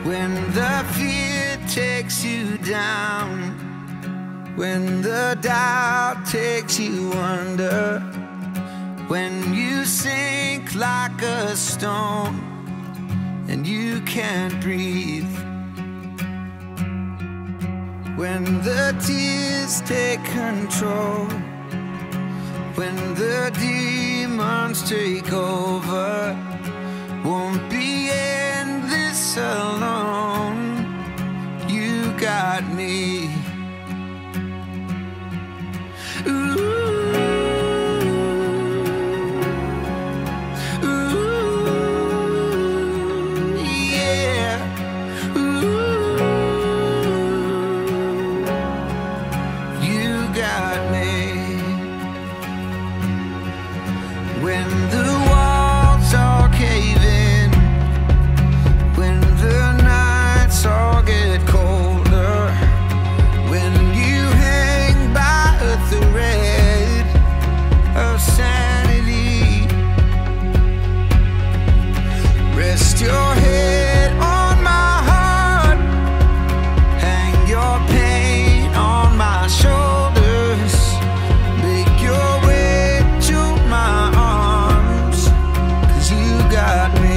When the fear takes you down, when the doubt takes you under, when you sink like a stone and you can't breathe, when the tears take control, when the demons take over, won't be in this alone. You got me. Ooh, ooh, yeah. Ooh, you got me. When the walls all cave in, when the nights all get colder, when you hang by a thread of sanity, rest your head on my heart, hang your pain on my shoulders, make your way to my arms, 'cause you got me.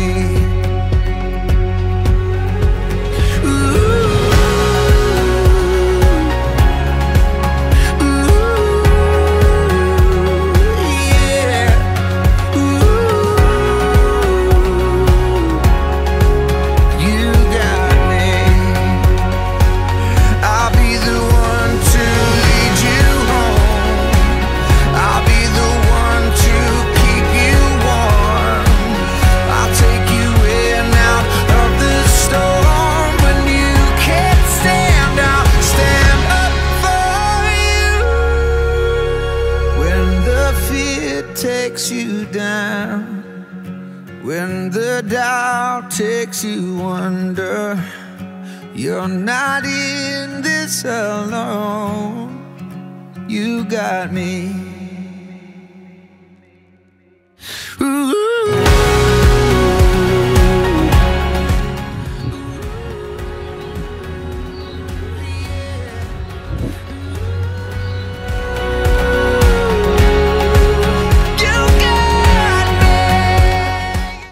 Takes you down, when the doubt takes you under, you're not in this alone. You got me.